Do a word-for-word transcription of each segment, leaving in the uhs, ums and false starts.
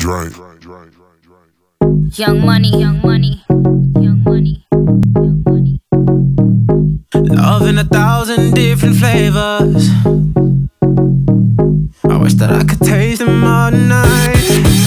Drink. Young money, young money, young money, young money. Love in a thousand different flavors. I wish that I could taste them all night.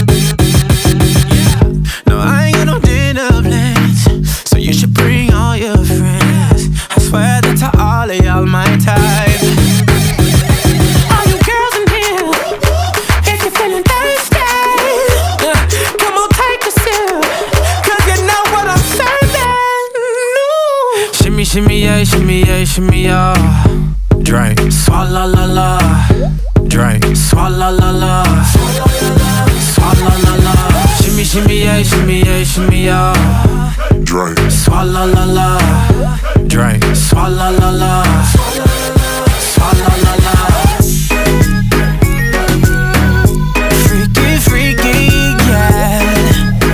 No, I ain't got no dinner plans, so you should bring all your friends. I swear that to all of y'all my type. All you girls in here, if you're feeling thirsty, yeah, come on, take a sip, cause you know what I'm serving. No. Shimmy, shimmy, yeah, shimmy, yeah, shimmy, yeah. Drink, swalla la la. Drink, swalla la la. Swalla la la. Shimmy, shimmy, yeah, shimmy, yeah, shimmy, yeah. Drink. Swalla la la. Drink, swalla la la. Swalla la la. Freaky, freaky, yeah.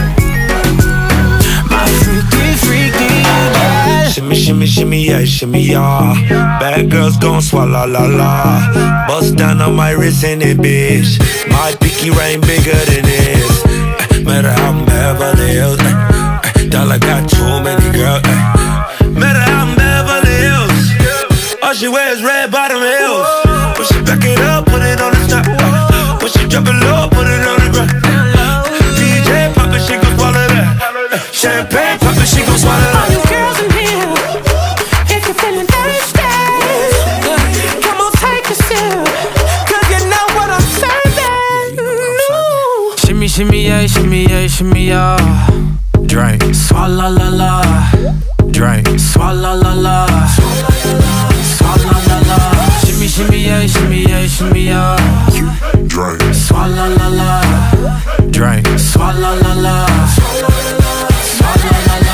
My freaky, freaky, yeah. Shimmy, shimmy, shimmy, yeah, shimmy, yeah. Bad girls gon' swalla la la. Bust down on my wrist in it, bitch. My pinky ring bigger than this. Ay, matter how I'm Beverly Hills. Ay, dollar got too many girls. Ay, matter how I'm Beverly Hills. All she wears red bottom heels. When she back it up, put it on the top. Ay, when she drop it low, put it on the ground. D J pop it, she gon' swallow that. Ay, champagne pop it, she gon' swallow that. All you girls in here, if you're feeling thirsty, come on, take a sip, cause you know what I'm serving. No. Shimmy, shimmy, yeah, shimmy, yeah, shimmy, yeah. Drink, swalla la la. Drink, swalla la la. Swalla la la. Shimmy, shimmy, yeah, shimmy, yeah, shimmy, yeah. Drink. Swalla la la. Drink, swalla la la. Swalla la la.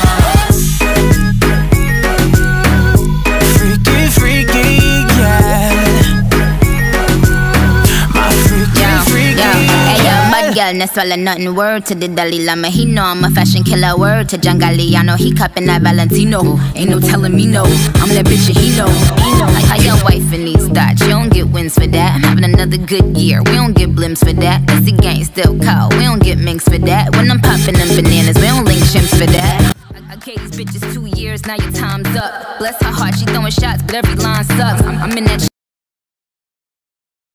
Freaky, freaky, yeah. My freaky, Yo, freaky, yo, hey yo, yeah. bad girl, no swallow nothing. Word to the Dalai Lama, he know I'm a fashion killer. Word to Jangalliano, he cupping that Valentino. Ain't no telling me no, I'm that bitch and he know. He know. Like how your wife in these thoughts, you don't get wins for that. I'm having another good year, we don't get blimps for that. That's the gang still cold, we don't get minks for that. When I'm popping them bananas, we don't link chimps for that. I gave these bitches two years, now your time's up. Bless her heart, she throwing shots, but every line sucks. I'm, I'm in that